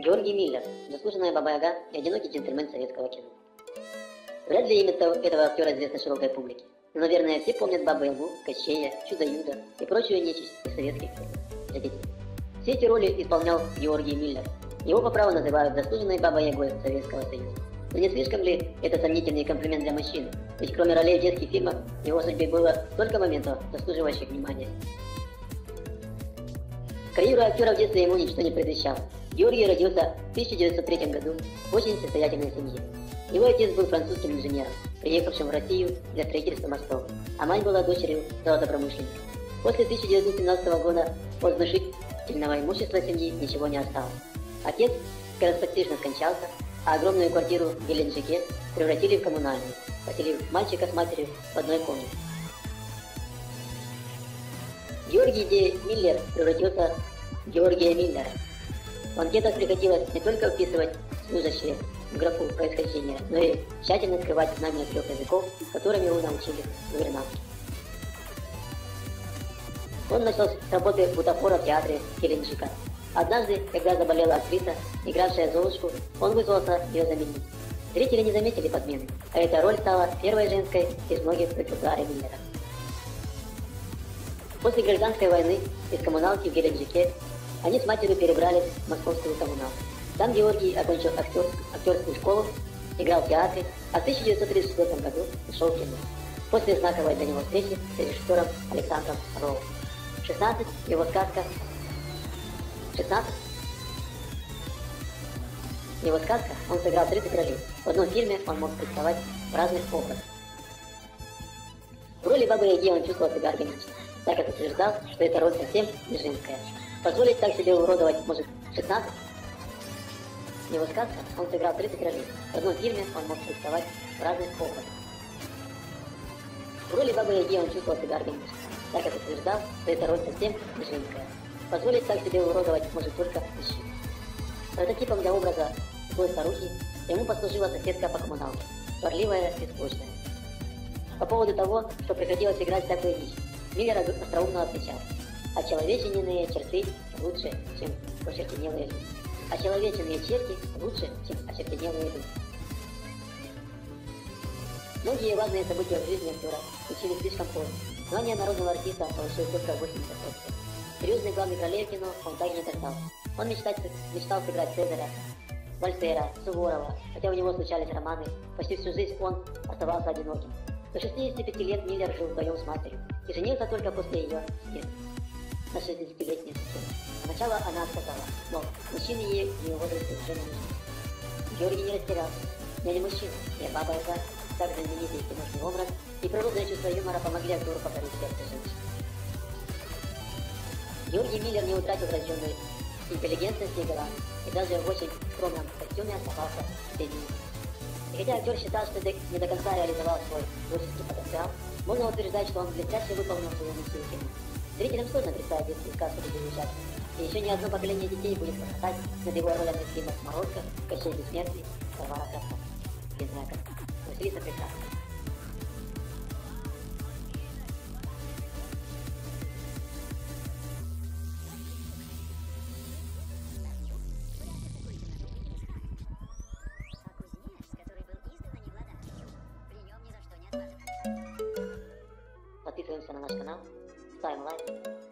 Георгий Миллер, заслуженная Баба-Яга и одинокий джентльмен советского кино. Вряд ли имя этого актера известно широкой публике, но, наверное, все помнят Бабу-Ягу, Кощея, Чудо-Юдо и прочую нечисть из советских фильмов для детей. Все эти роли исполнял Георгий Миллер. Его по праву называют заслуженной Бабой-Ягой Советского Союза. Но не слишком ли это сомнительный комплимент для мужчины? Ведь кроме ролей в детских фильмах, в его судьбе было столько моментов, заслуживающих внимания. Карьеру актера в детстве ему ничто не предвещало. Георгий родился в 1903 году в очень состоятельной семье. Его отец был французским инженером, приехавшим в Россию для строительства мостов, а мать была дочерью золотопромышленника. После 1917 года от внушительного имущества семьи ничего не осталось. Отец скоропостижно скончался, а огромную квартиру в Геленджике превратили в коммунальную, поселив мальчика с матерью в одной комнате. Георгий Д. Миллер превратился в Георгия Миллера. В анкетах приходилось не только вписывать служащие в графу происхождения, но и тщательно скрывать знания 3 языков, которыми его научили гувернантки. Он начал с работы бутафора в театре Геленджика. Однажды, когда заболела актриса, игравшая Золушку, он вызвался ее заменить. Зрители не заметили подмены, а эта роль стала первой женской из многих в репертуаре Миллера. После гражданской войны из коммуналки в Геленджике они с матерью перебрались в московскую коммуналку. Там Георгий окончил актерскую школу, играл в театре, а в 1934 году ушел в кино. После знаковой для него встречи с режиссером Александром Орловым. 16 его сказка. Его сказка он сыграл 30 ролей. В одном фильме он мог представать в разных образах. В роли Бабы-Яги он чувствовал себя органично, так как утверждал, что эта роль совсем не женская. Позволить так себе уродовать может 16. Его сказка он сыграл 30 ролей. В одном фильме он мог представать в разных образах. В роли Бабы-Яги он чувствовал себя органично, так как утверждал, что эта роль совсем не женская. Позволить так себе уродовать может только мужчина. Прототипом для образа злой старухи ему послужила соседка по коммуналке, сварливая и скучная. По поводу того, что приходилось играть всякую дичь, Миллер остроумно отвечал: очеловеченные черты лучше, чем очертенелые люди. Очеловеченные черти лучше, чем очертенелые люди. Многие важные события в жизни актера случились слишком поздно. Звание народного артиста получил только в 80 лет. Серьезных главных ролей в кино он также не дождался. Он мечтал сыграть Цезаря, Вольтера, Суворова, хотя у него случались романы, почти всю жизнь он оставался одиноким. До 65 лет Миллер жил вдвоем с матерью и женился только после ее смерти на 60-летней сестре. Сначала она отказала, но мужчины ей в ее возрасте уже не нужны. Георгий не растерялся. Я не мужчина, я Баба-Яга. Так знаменитый киношный образ и природное чувство юмора помогли актеру покорить сердце женщин. Георгий Миллер не утратил врожденной интеллигентности и галантности, и даже в очень скромном костюме оставался средним. И хотя актер считал, что не до конца реализовал свой творческий потенциал, можно утверждать, что он блестяще выполнил свою миссию в кино. Зрителям сложно представить детскую сказку без ужасов, и еще не одно поколение детей будет хохотать над его ролями в фильмах «Морозко», «Кощей Бессмертный», «Варвара Красавица», «Бедная коса». Василиса Прекрасная. Подписываемся на наш канал, ставим лайк.